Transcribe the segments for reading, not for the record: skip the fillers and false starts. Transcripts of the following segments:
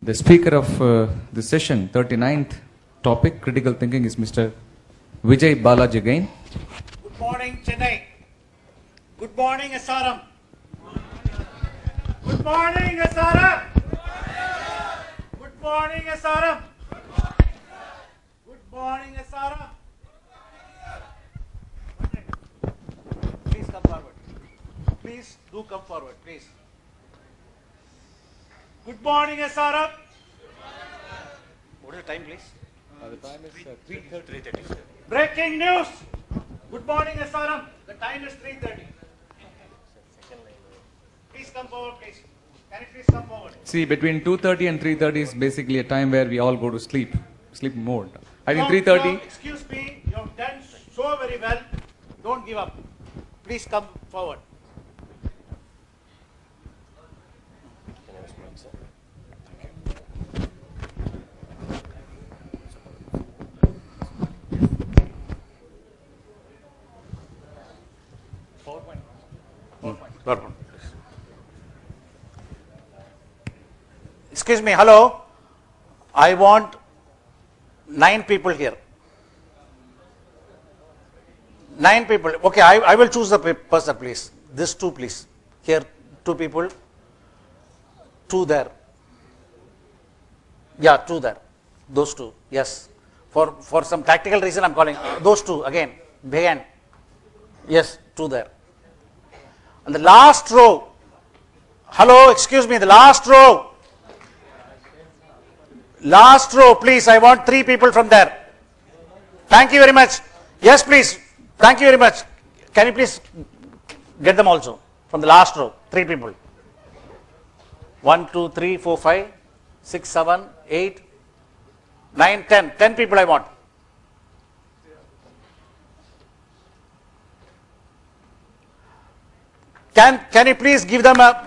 The speaker of this session, 39th topic, critical thinking, is Mr. Vijay Balaji again. Good morning, Chennai. Good morning, SRM. Good morning, SRM. Good morning, SRM. Good morning, SRM. Please come forward. Please do come forward, please. Good morning, SRM. What is the time, please? The time is 3:30. Breaking news. Good morning, SRM. The time is 3:30. Please come forward, please. Can you please come forward? See, between 2:30 and 3:30 is basically a time where we all go to sleep mode. I think No, 3:30. no, excuse me, you have done so very well. Don't give up. Please come forward. PowerPoint. Excuse me, hello. I want 9 people here. 9 people. Okay, I will choose the person, please. This 2, please. Here, 2 people. 2 there. Yeah, 2 there. Those 2. Yes. For some tactical reason, I'm calling those 2 again. Behind. Yes, 2 there. And the last row. Hello, excuse me, the last row. Last row, please. I want 3 people from there. Thank you very much. Yes, please. Thank you very much. Can you please get them also from the last row? 3 people. 1, 2, 3, 4, 5, 6, 7, 8, 9, 10. 10 people I want. Can you please give them a...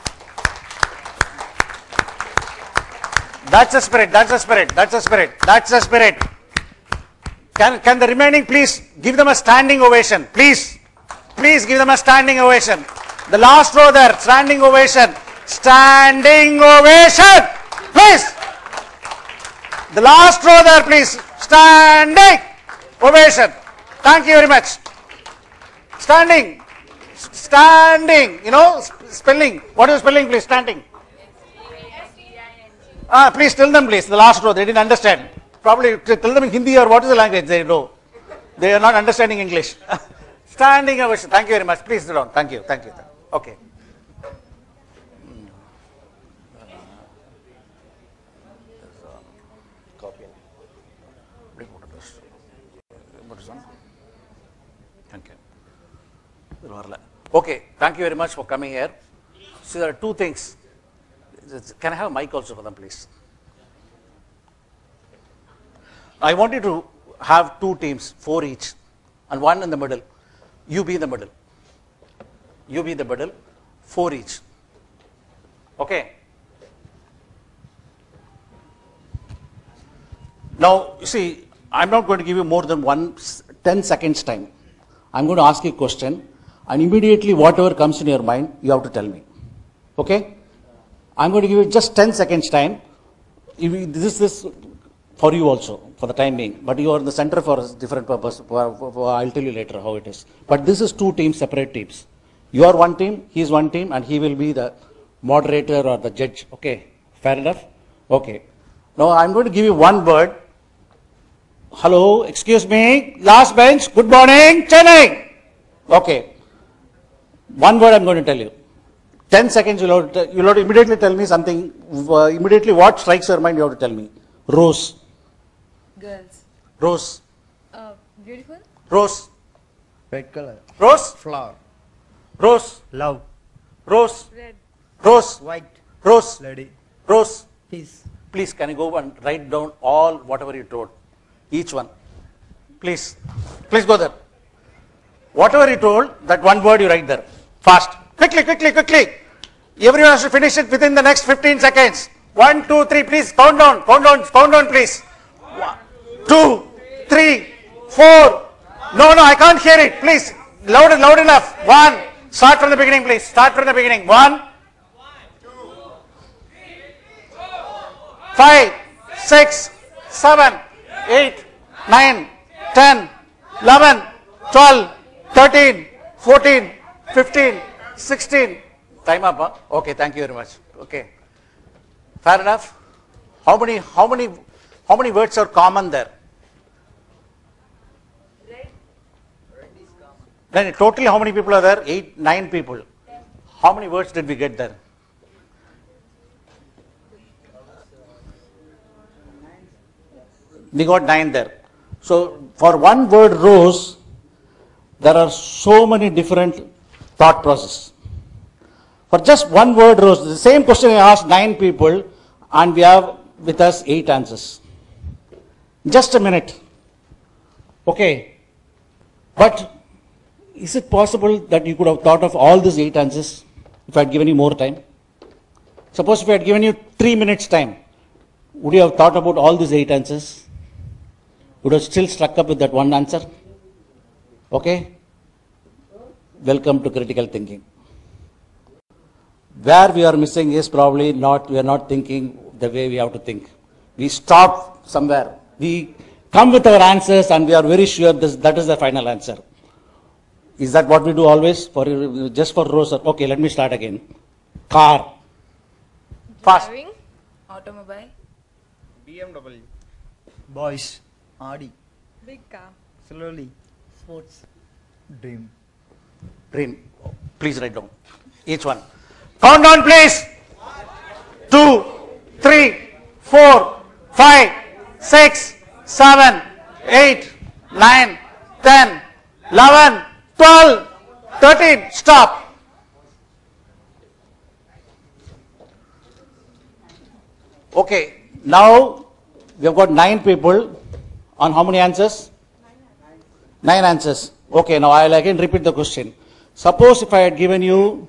That's the spirit, that's the spirit, that's the spirit, that's the spirit. Can the remaining please give them a standing ovation? Please. Please give them a standing ovation. The last row there, standing ovation. Standing ovation. Please. The last row there, please. Standing ovation. Thank you very much. Standing. Standing, you know, spelling. What is spelling, please? Standing. Please tell them, please. The last row, they didn't understand. Probably tell them in Hindi or what is the language they know. They are not understanding English. Standing ovation. Thank you very much. Please sit down. Thank you. Thank you. Okay. Copy. Thank you. Okay, thank you very much for coming here. So there are 2 things. Can I have a mic also for them, please? I want you to have 2 teams, 4 each, and 1 in the middle. You be in the middle. You be in the middle, 4 each. Okay? Now, you see, I'm not going to give you more than 10 seconds time. I'm going to ask you a question, and immediately whatever comes in your mind, you have to tell me. Okay? I'm going to give you just 10 seconds time. This is for you also, for the time being. But you are in the center for a different purpose. I'll tell you later how it is. But this is 2 teams, separate teams. You are 1 team, he is 1 team, and he will be the moderator or the judge. Okay? Fair enough? Okay. Now I'm going to give you 1 word. Hello, excuse me, last bench, good morning, Chennai. Okay. 1 word I'm going to tell you. 10 seconds, you'll have to immediately tell me something, immediately what strikes your mind, you have to tell me. Rose. Girls. Rose. Beautiful. Rose. Red color. Rose. Flower. Rose. Love. Rose. Red. Rose. White. Rose. Lady. Rose. Peace. Please, can you go and write down all whatever you told? Each one. Please. Please go there. Whatever you told, that 1 word you write there. Fast. Quickly, quickly, quickly. Everyone has to finish it within the next 15 seconds. 1, 2, 3, please. Count down, please. 1, 2, 3, 4. No, I can't hear it. Please. Loud enough. 1. Start from the beginning, please. Start from the beginning. 1. 5, 6, 7, 8, 9, 10, 11, 12, 13, 14, 15, 16. Time up, huh? Okay, thank you very much. Okay. Fair enough? How many words are common there? Then totally how many people are there? 8, 9 people. How many words did we get there? We got 9 there. So for one word rose, there are so many different thought processes. For just one word rose, the same question I asked 9 people and we have with us 8 answers. Just a minute. Okay. But is it possible that you could have thought of all these 8 answers if I had given you more time? Suppose if I had given you 3 minutes time, would you have thought about all these 8 answers? Would you have still struck up with that one answer? Okay? Welcome to critical thinking. Where we are missing is probably we are not thinking the way we have to think. We stop somewhere. We come with our answers and we are very sure that is the final answer. Is that what we do always? Just for rows? Okay, let me start again. Car. Fast. Driving. Automobile. BMW. Boys. Audi. Big car. Slowly. Sports. Dream. Dream. Please write down. Each one. Count down, please. 2, 3, 4, 5, 6, 7, 8, 9, 10, 11, 12, 13. Stop. Okay. Now we have got 9 people on how many answers? 9 answers. Okay. Now I will again repeat the question. Suppose if I had given you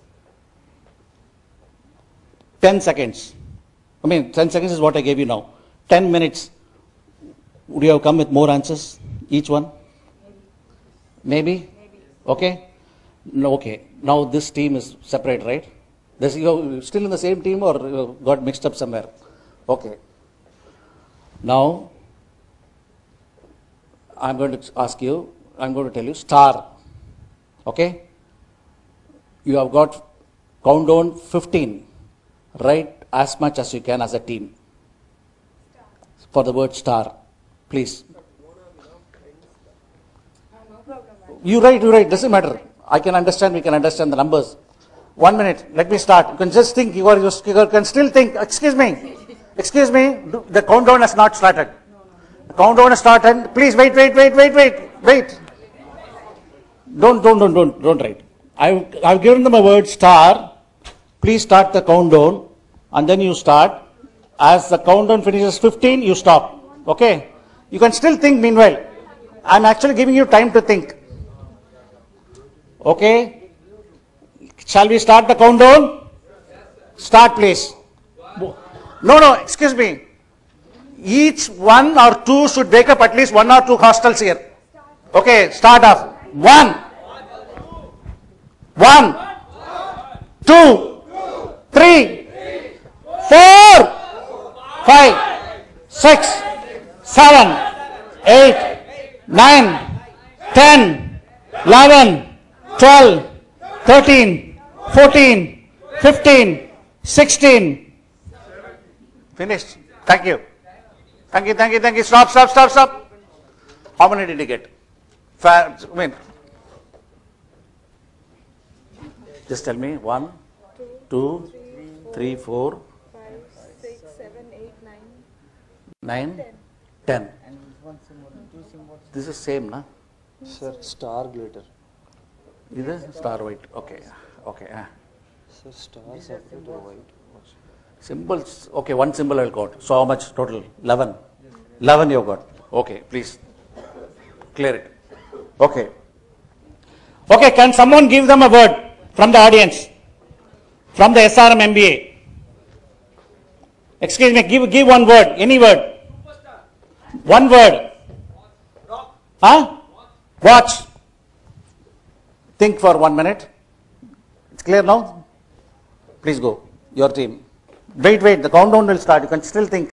10 seconds. 10 seconds is what I gave you now. 10 minutes. Would you have come with more answers? Each one? Maybe? Okay? No, okay. Now this team is separate, right? You still in the same team or you got mixed up somewhere? Okay. Now, I'm going to tell you star. Okay? You have got count down 15. Write as much as you can as a team. For the word star. Please. You write, doesn't matter. I can understand, we can understand the numbers. 1 minute, let me start. You can just think, you can still think, excuse me, the countdown has not started. The countdown has started, please wait. Don't write. I've given them a word star, please start the countdown, and then you start. As the countdown finishes 15, you stop. Okay? You can still think meanwhile. I'm actually giving you time to think. Okay? Shall we start the countdown? Start, please. No, excuse me. Each 1 or 2 should wake up at least 1 or 2 hostels here. Okay, start off. 1, 2, 3, 4, 5, 6, 7, 8, 9, 10, 11, 12, 13, 14, 15, 16. Finished. Thank you. Stop. How many did you get? Just tell me. 1, 2, 3, 4, 5, 6, 7, 8, 9, 10. This is same, na? Sir, star glitter. This is star white. Okay. Sir, star separate or white? Symbols. Okay, one symbol I got. So how much total? 11. 11 you got. Okay, please clear it. Okay, can someone give them a word from the audience? From the SRM MBA. Excuse me, give one word, any word. One word. Huh? Watch. Think for 1 minute. It's clear now? Please go. Your team. Wait, the countdown will start. You can still think.